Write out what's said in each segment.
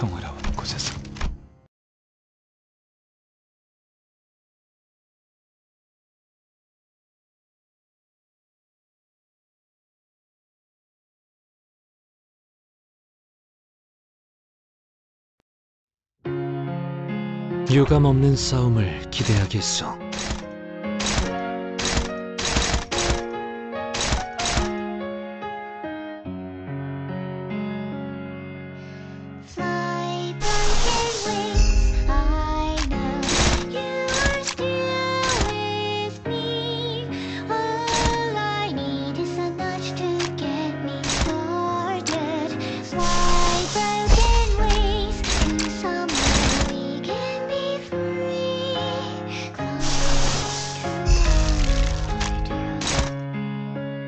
평화로운 곳에서. 유감 없는 싸움을 기대하겠소. Fly, broken wings. I know you are still with me. All I need is a nudge to get me started. Fly, broken wings to somewhere we can be free. Close to our ideal.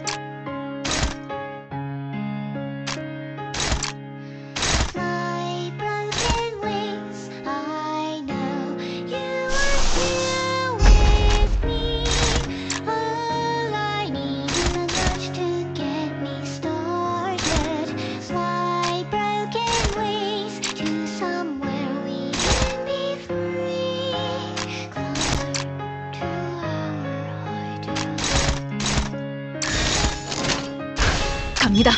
Fly, broken wings. I know you are still with me. All I need is a nudge to get me started. Fly, broken wings to somewhere we can be free. Closer to our ideal. 갑니다.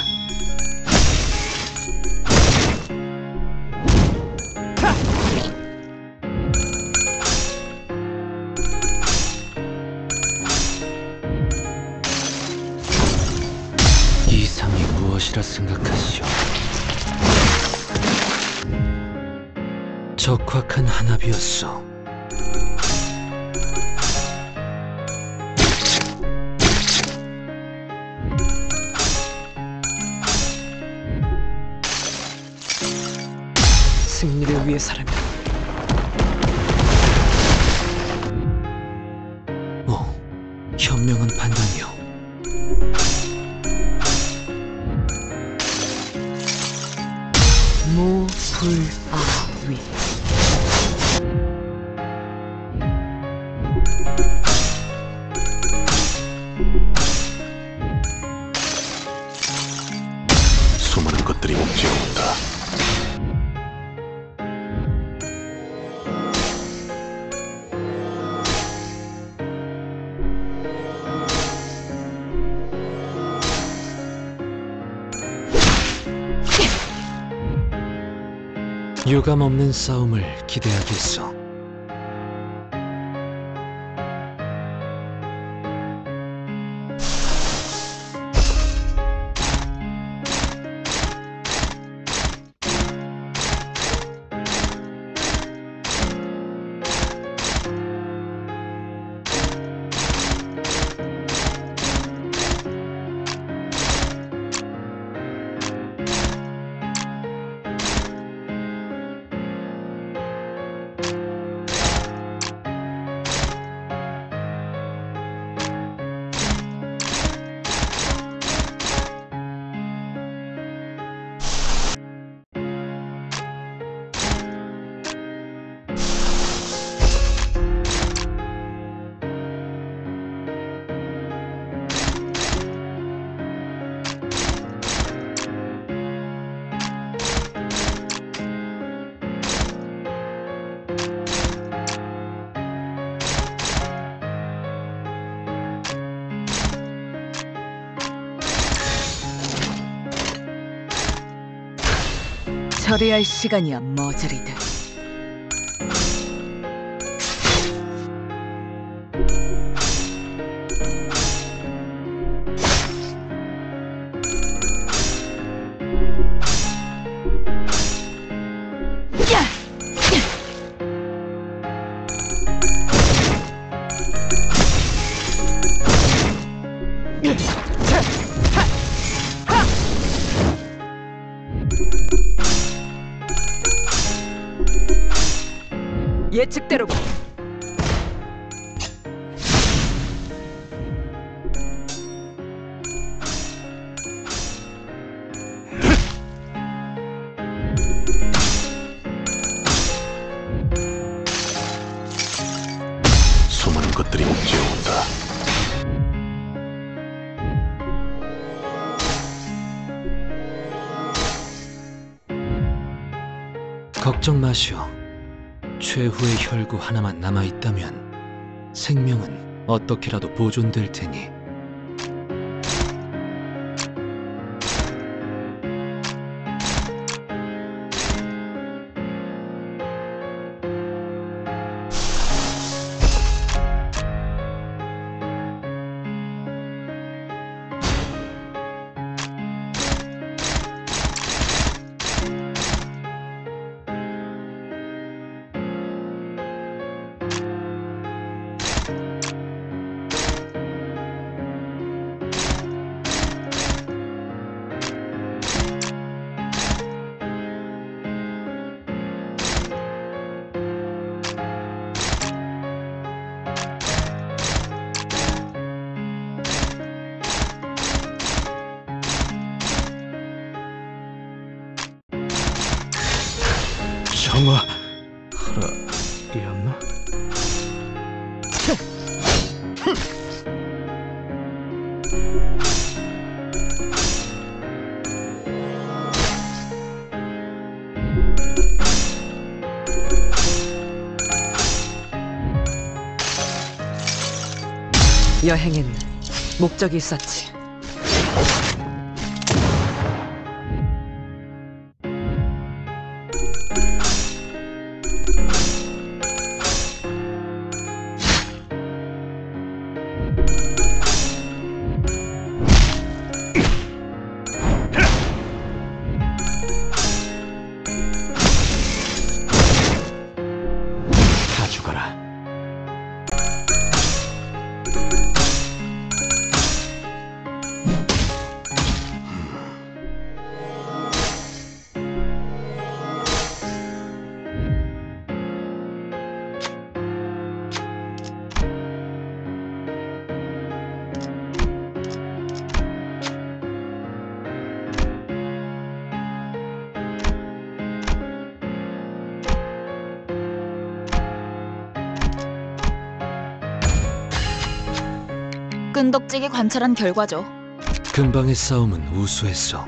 이상이 무엇이라 생각하시오? 적확한 한압이었소. 승리를 위해서라면. 현명한 판단이오. 무불아위. 수많은 것들이 옥죄어온다. 유감 없는 싸움을 기대하겠소. 처리할 시간이야 머저리들. 예측대로 수많은 것들이 옥죄어온다. 걱정 마시오. 최후의 혈구 하나만 남아있다면 생명은 어떻게라도 보존될 테니. 정화하라였나? 여행엔 목적이 있었지. 다 죽어라. 끈덕지게 관찰한 결과죠. 근방의 싸움은 우수했어.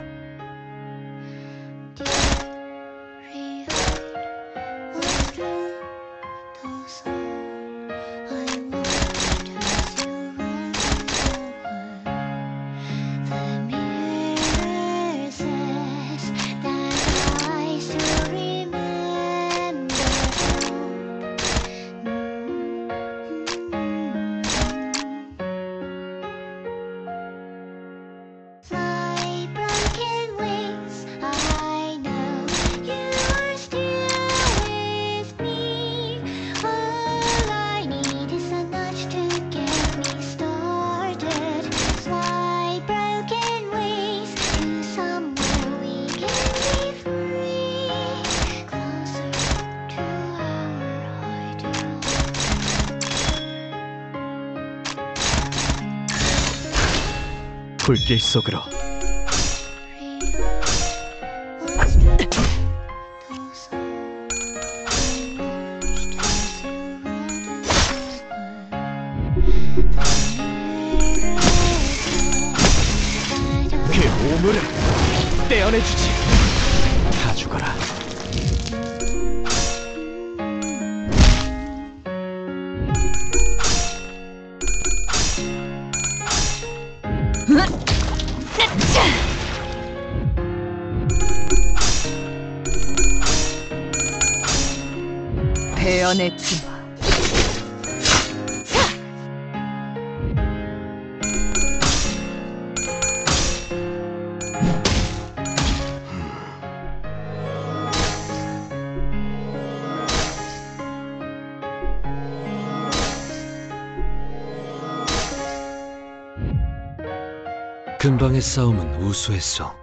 Fly broken wings, I know you are still with me. All I need is a nudge to get me started. Fly broken wings to somewhere we can be free. Closer to our hideout. 불길 속으로. 그 오물을 떼어내주지. 다 죽어라. 베어냈지 마. 근방의 싸움은 우수했어.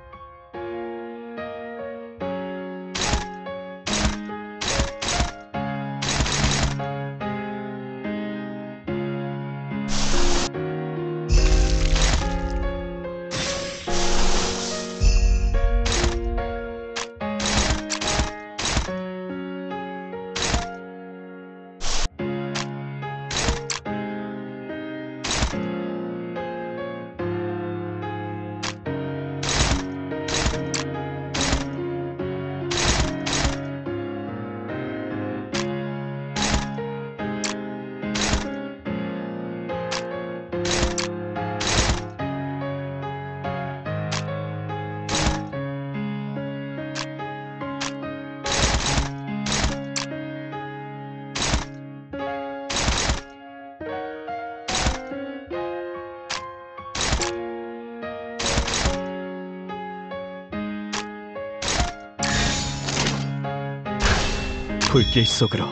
불길 속으로.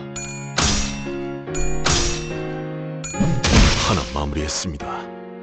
하나 마무리했습니다.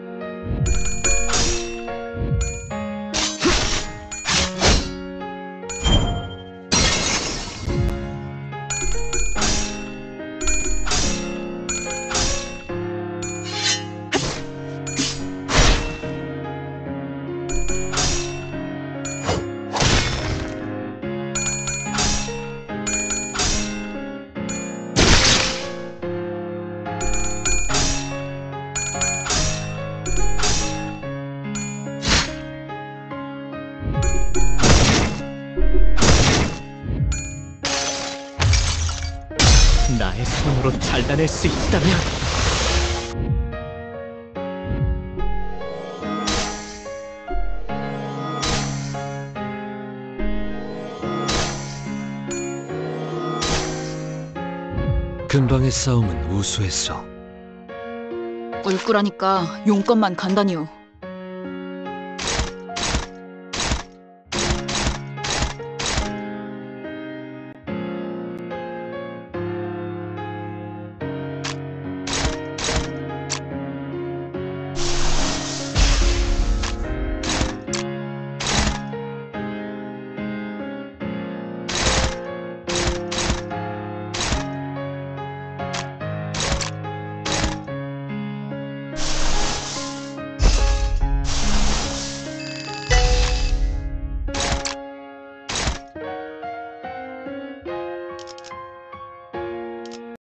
나의 손으로 잘라낼 수 있다면. 근방의 싸움은 우수했어. 울 거라니까 용건만 간다니요.